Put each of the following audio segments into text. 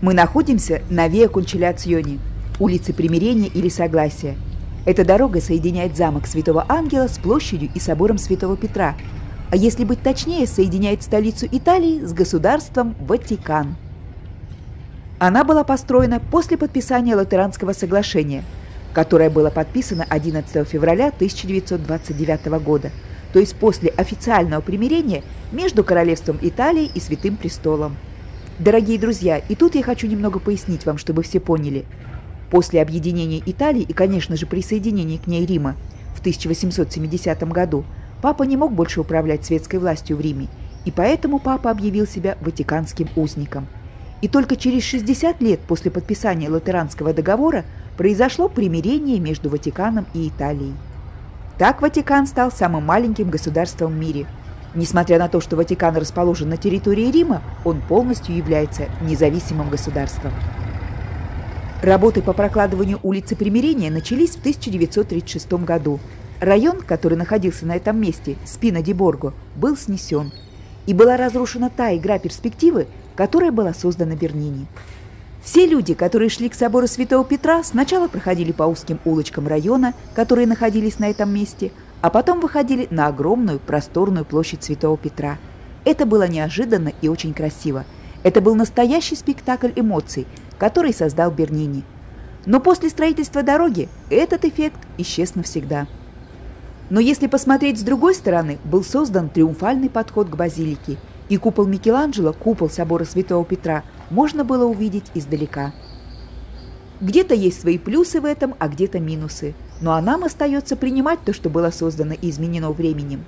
Мы находимся на Виа Кончиляционе, улице Примирения или Согласия. Эта дорога соединяет замок Святого Ангела с площадью и собором Святого Петра, а если быть точнее, соединяет столицу Италии с государством Ватикан. Она была построена после подписания Латеранского соглашения, которое было подписано 11 февраля 1929 года, то есть после официального примирения между Королевством Италии и Святым Престолом. Дорогие друзья, и тут я хочу немного пояснить вам, чтобы все поняли. После объединения Италии и, конечно же, присоединения к ней Рима в 1870 году папа не мог больше управлять светской властью в Риме, и поэтому папа объявил себя ватиканским узником. И только через 60 лет после подписания Латеранского договора произошло примирение между Ватиканом и Италией. Так Ватикан стал самым маленьким государством в мире. Несмотря на то, что Ватикан расположен на территории Рима, он полностью является независимым государством. Работы по прокладыванию улицы Примирения начались в 1936 году. Район, который находился на этом месте, Спина ди Борго, был снесен. И была разрушена та игра перспективы, которая была создана Бернини. Все люди, которые шли к собору Святого Петра, сначала проходили по узким улочкам района, которые находились на этом месте, а потом выходили на огромную просторную площадь Святого Петра. Это было неожиданно и очень красиво. Это был настоящий спектакль эмоций, который создал Бернини. Но после строительства дороги этот эффект исчез навсегда. Но если посмотреть с другой стороны, был создан триумфальный подход к базилике, и купол Микеланджело, купол собора Святого Петра, можно было увидеть издалека. Где-то есть свои плюсы в этом, а где-то минусы. Ну а нам остается принимать то, что было создано и изменено временем.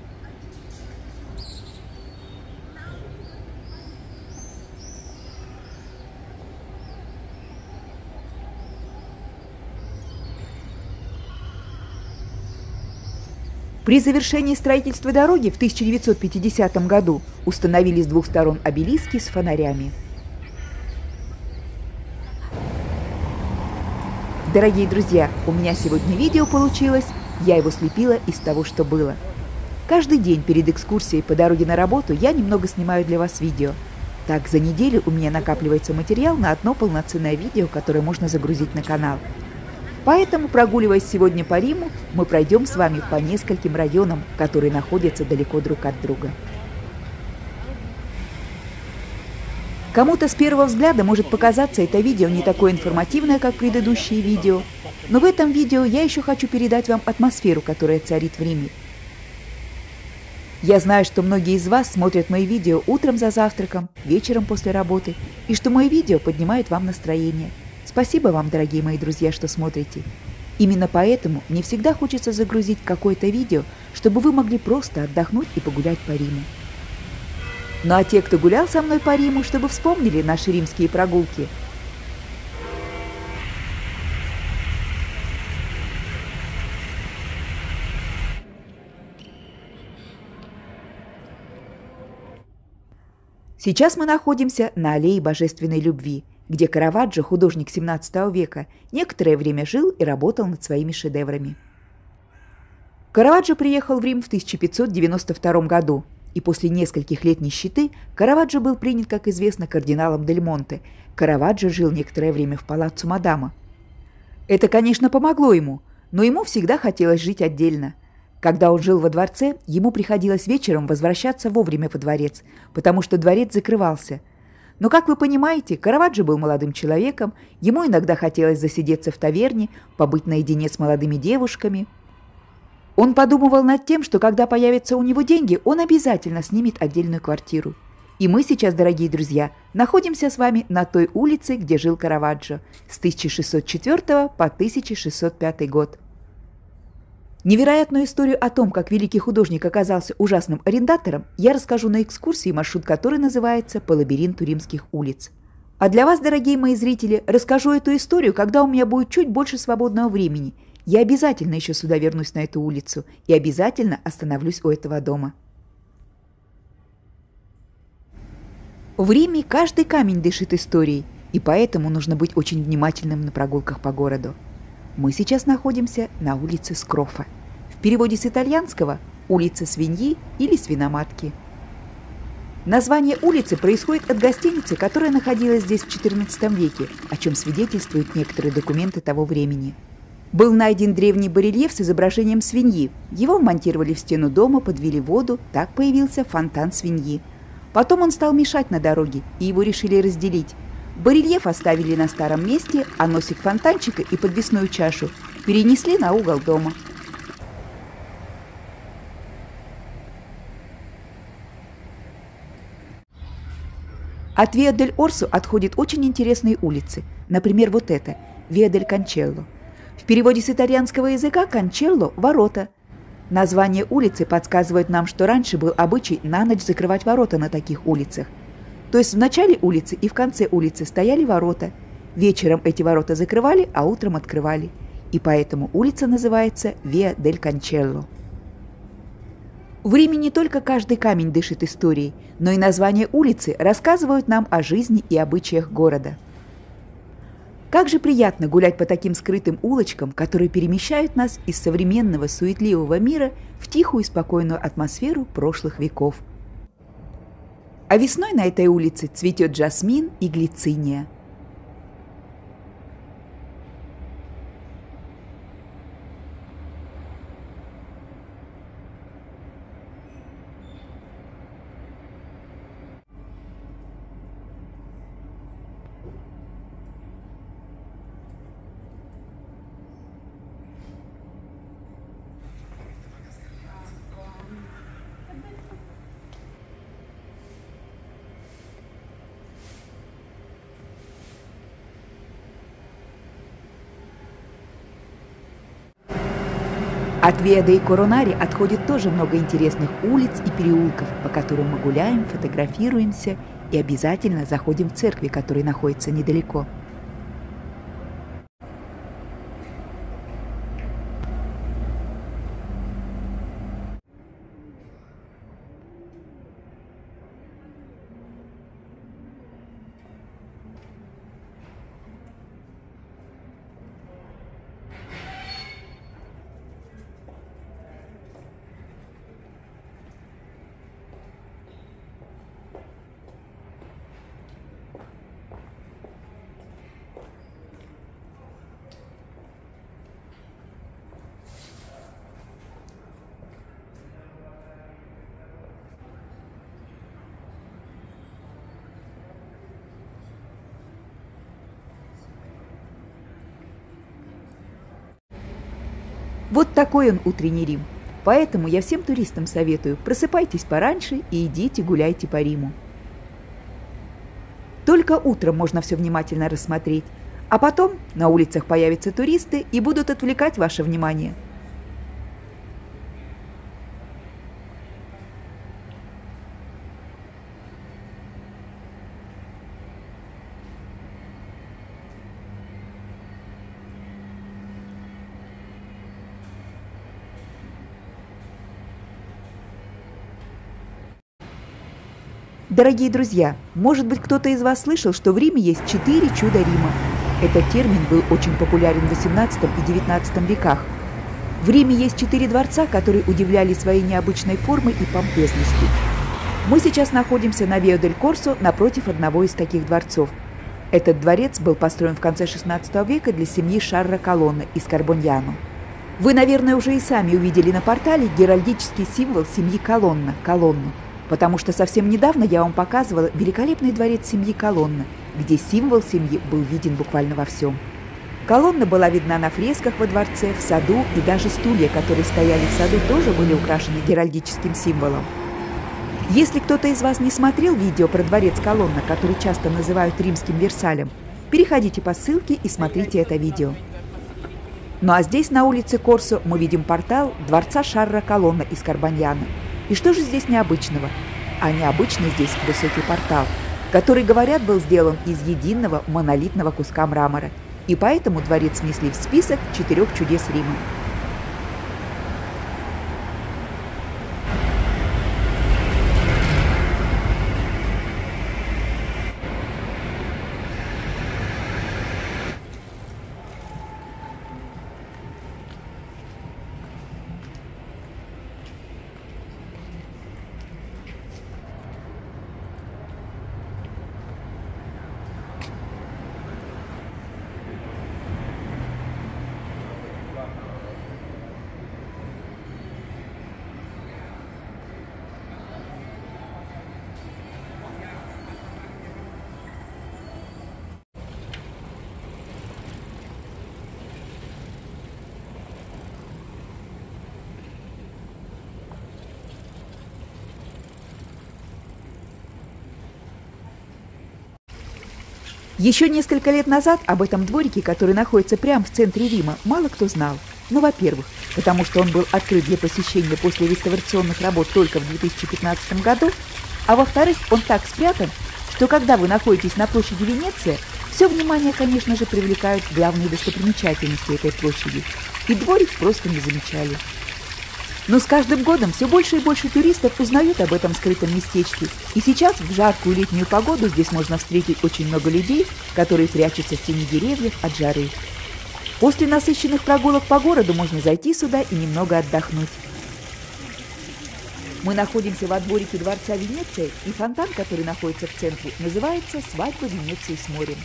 При завершении строительства дороги в 1950 году установили с двух сторон обелиски с фонарями. Дорогие друзья, у меня сегодня видео получилось, я его слепила из того, что было. Каждый день перед экскурсией по дороге на работу я немного снимаю для вас видео. Так, за неделю у меня накапливается материал на одно полноценное видео, которое можно загрузить на канал. Поэтому, прогуливаясь сегодня по Риму, мы пройдем с вами по нескольким районам, которые находятся далеко друг от друга. Кому-то с первого взгляда может показаться это видео не такое информативное, как предыдущие видео, но в этом видео я еще хочу передать вам атмосферу, которая царит в Риме. Я знаю, что многие из вас смотрят мои видео утром за завтраком, вечером после работы, и что мои видео поднимают вам настроение. Спасибо вам, дорогие мои друзья, что смотрите. Именно поэтому мне всегда хочется загрузить какое-то видео, чтобы вы могли просто отдохнуть и погулять по Риму. Ну а те, кто гулял со мной по Риму, чтобы вспомнили наши римские прогулки. Сейчас мы находимся на аллее Божественной Любви, где Караваджо, художник XVII века, некоторое время жил и работал над своими шедеврами. Караваджо приехал в Рим в 1592 году, и после нескольких лет нищеты Караваджо был принят, как известно, кардиналом Дель Монте. Караваджо жил некоторое время в палаццо Мадама. Это, конечно, помогло ему, но ему всегда хотелось жить отдельно. Когда он жил во дворце, ему приходилось вечером возвращаться вовремя во дворец, потому что дворец закрывался. Но, как вы понимаете, Караваджо был молодым человеком, ему иногда хотелось засидеться в таверне, побыть наедине с молодыми девушками. Он подумывал над тем, что когда появятся у него деньги, он обязательно снимет отдельную квартиру. И мы сейчас, дорогие друзья, находимся с вами на той улице, где жил Караваджо с 1604 по 1605 год. Невероятную историю о том, как великий художник оказался ужасным арендатором, я расскажу на экскурсии, маршрут которой называется «По лабиринту римских улиц». А для вас, дорогие мои зрители, расскажу эту историю, когда у меня будет чуть больше свободного времени. Я обязательно еще сюда вернусь, на эту улицу, и обязательно остановлюсь у этого дома. В Риме каждый камень дышит историей, и поэтому нужно быть очень внимательным на прогулках по городу. Мы сейчас находимся на улице Скрофа. В переводе с итальянского – улица свиньи или свиноматки. Название улицы происходит от гостиницы, которая находилась здесь в XIV веке, о чем свидетельствуют некоторые документы того времени. Был найден древний барельеф с изображением свиньи. Его вмонтировали в стену дома, подвели воду, так появился фонтан свиньи. Потом он стал мешать на дороге, и его решили разделить. Барельеф оставили на старом месте, а носик фонтанчика и подвесную чашу перенесли на угол дома. От Виа-дель-Орсо отходят очень интересные улицы. Например, вот это – Виа-дель-Канчелло. В переводе с итальянского языка «канчелло» – «ворота». Название улицы подсказывает нам, что раньше был обычай на ночь закрывать ворота на таких улицах. То есть в начале улицы и в конце улицы стояли ворота. Вечером эти ворота закрывали, а утром открывали. И поэтому улица называется Виа-дель-Канчелло. В Риме не только каждый камень дышит историей, но и названия улицы рассказывают нам о жизни и обычаях города. Как же приятно гулять по таким скрытым улочкам, которые перемещают нас из современного суетливого мира в тихую и спокойную атмосферу прошлых веков. А весной на этой улице цветет жасмин и глициния. От Виа-дей-Коронари отходит тоже много интересных улиц и переулков, по которым мы гуляем, фотографируемся и обязательно заходим в церкви, которые находятся недалеко. Вот такой он утренний Рим. Поэтому я всем туристам советую, просыпайтесь пораньше и идите гуляйте по Риму. Только утром можно все внимательно рассмотреть, а потом на улицах появятся туристы и будут отвлекать ваше внимание. Дорогие друзья, может быть, кто-то из вас слышал, что в Риме есть 4 чуда Рима. Этот термин был очень популярен в XVIII и XIX веках. В Риме есть 4 дворца, которые удивляли своей необычной формой и помпезностью. Мы сейчас находимся на Виа-дель-Корсо напротив одного из таких дворцов. Этот дворец был построен в конце XVI века для семьи Шарра Колонна из Карбоньяно. Вы, наверное, уже и сами увидели на портале геральдический символ семьи Колонна – колонну. Потому что совсем недавно я вам показывала великолепный дворец семьи Колонна, где символ семьи был виден буквально во всем. Колонна была видна на фресках во дворце, в саду, и даже стулья, которые стояли в саду, тоже были украшены геральдическим символом. Если кто-то из вас не смотрел видео про дворец Колонна, который часто называют римским Версалем, переходите по ссылке и смотрите это видео. Ну а здесь, на улице Корсо, мы видим портал дворца Шарра Колонна из Карбоньяно. И что же здесь необычного? А необычный здесь высокий портал, который, говорят, был сделан из единого монолитного куска мрамора. И поэтому дворец внесли в список 4 чудес Рима. Еще несколько лет назад об этом дворике, который находится прямо в центре Рима, мало кто знал. Ну, во-первых, потому что он был открыт для посещения после реставрационных работ только в 2015 году, а во-вторых, он так спрятан, что когда вы находитесь на площади Венеция, все внимание, конечно же, привлекают главные достопримечательности этой площади, и дворик просто не замечали. Но с каждым годом все больше и больше туристов узнают об этом скрытом местечке, и сейчас в жаркую летнюю погоду здесь можно встретить очень много людей, которые прячутся в тени деревьев от жары. После насыщенных прогулок по городу можно зайти сюда и немного отдохнуть. Мы находимся во дворике дворца Венеция, и фонтан, который находится в центре, называется «Свадьба Венеции с морем».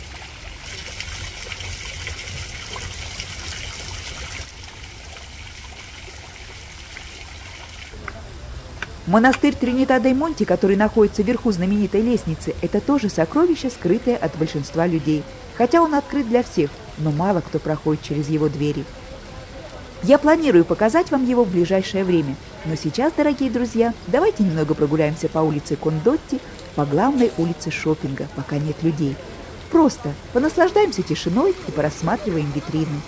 Монастырь Тринитà-дей-Монти, который находится вверху знаменитой лестницы, это тоже сокровище, скрытое от большинства людей. Хотя он открыт для всех, но мало кто проходит через его двери. Я планирую показать вам его в ближайшее время. Но сейчас, дорогие друзья, давайте немного прогуляемся по улице Кондотти, по главной улице шопинга, пока нет людей. Просто понаслаждаемся тишиной и порассматриваем витрины.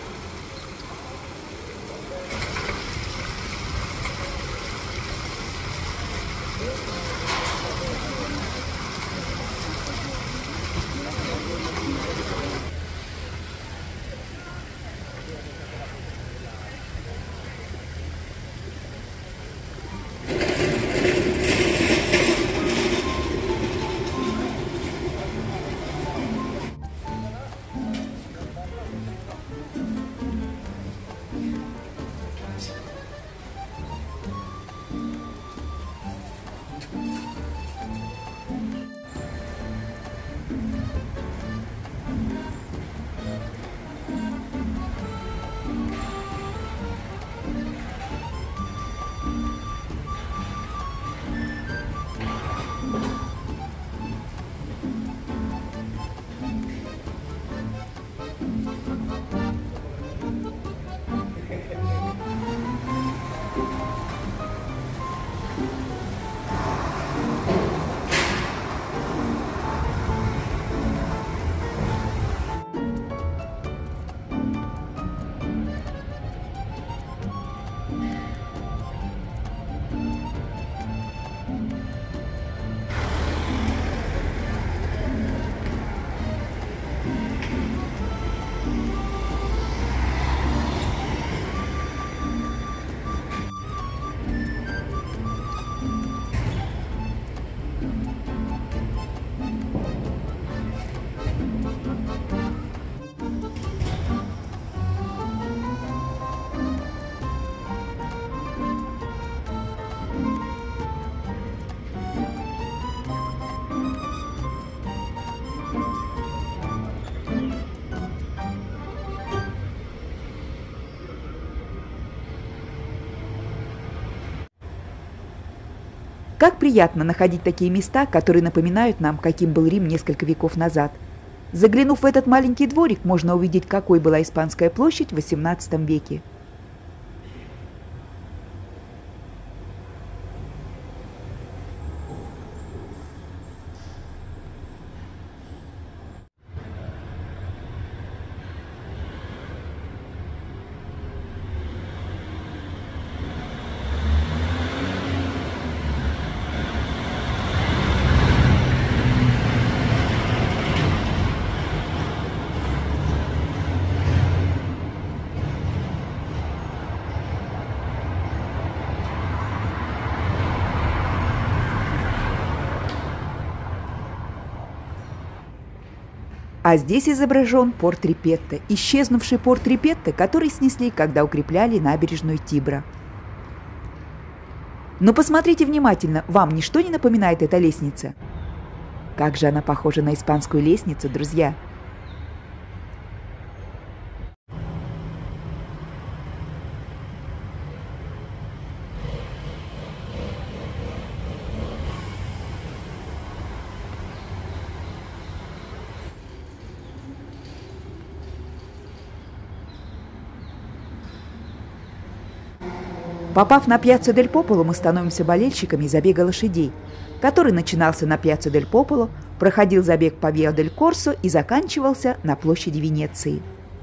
Как приятно находить такие места, которые напоминают нам, каким был Рим несколько веков назад. Заглянув в этот маленький дворик, можно увидеть, какой была Испанская площадь в XVIII веке. А здесь изображен порт Рипетто, исчезнувший порт Рипетто, который снесли, когда укрепляли набережную Тибра. Но посмотрите внимательно, вам ничто не напоминает эта лестница? Как же она похожа на испанскую лестницу, друзья! Попав на Пьяцца дель Пополо, мы становимся болельщиками забега лошадей, который начинался на Пьяцца дель Пополо, проходил забег по Виа дель Корсо и заканчивался на площади Венеции.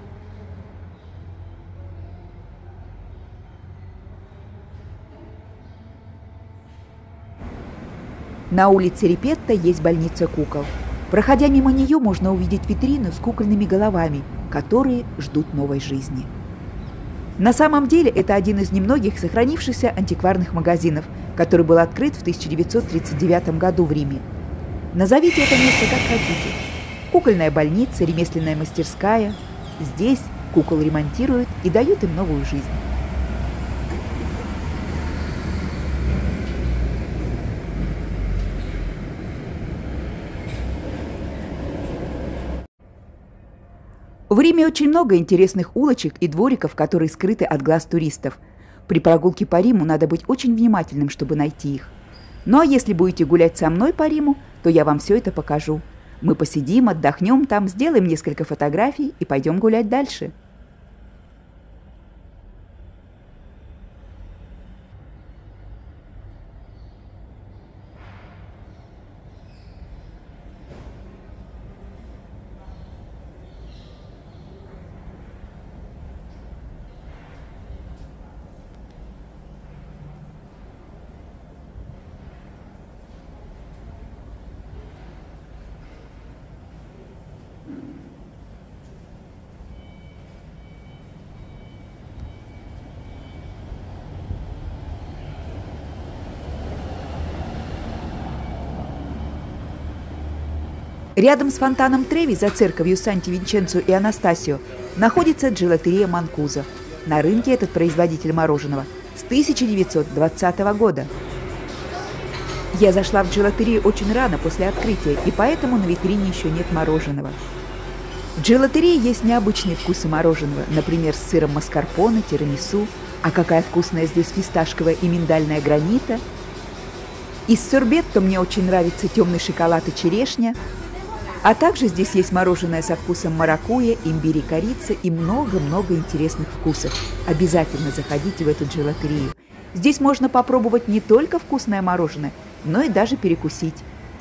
На улице Репетто есть больница кукол. Проходя мимо нее, можно увидеть витрину с кукольными головами, которые ждут новой жизни. На самом деле это один из немногих сохранившихся антикварных магазинов, который был открыт в 1939 году в Риме. Назовите это место как хотите. Кукольная больница, ремесленная мастерская. Здесь кукол ремонтируют и дают им новую жизнь. В Риме очень много интересных улочек и двориков, которые скрыты от глаз туристов. При прогулке по Риму надо быть очень внимательным, чтобы найти их. Ну а если будете гулять со мной по Риму, то я вам все это покажу. Мы посидим, отдохнем там, сделаем несколько фотографий и пойдем гулять дальше. Рядом с фонтаном Треви, за церковью Санти-Винченцо и Анастасио, находится джелатерия Манкузо. На рынке этот производитель мороженого с 1920 года. Я зашла в джелатерию очень рано после открытия, и поэтому на витрине еще нет мороженого. В джелатерии есть необычные вкусы мороженого, например, с сыром маскарпоне, тирамису. А какая вкусная здесь фисташковая и миндальная гранита. Из сорбетто мне очень нравится темный шоколад и черешня. А также здесь есть мороженое со вкусом маракуйя, имбирь и корицы и много-много интересных вкусов. Обязательно заходите в эту джелатерию. Здесь можно попробовать не только вкусное мороженое, но и даже перекусить.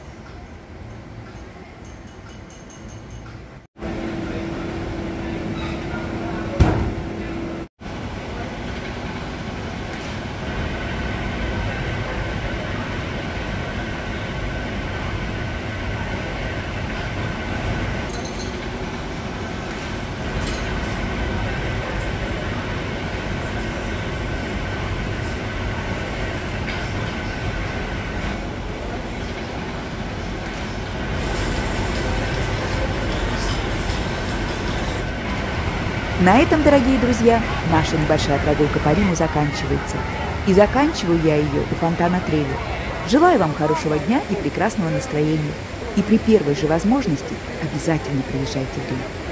На этом, дорогие друзья, наша небольшая прогулка по Риму заканчивается. И заканчиваю я ее у фонтана Треви. Желаю вам хорошего дня и прекрасного настроения. И при первой же возможности обязательно приезжайте в Рим.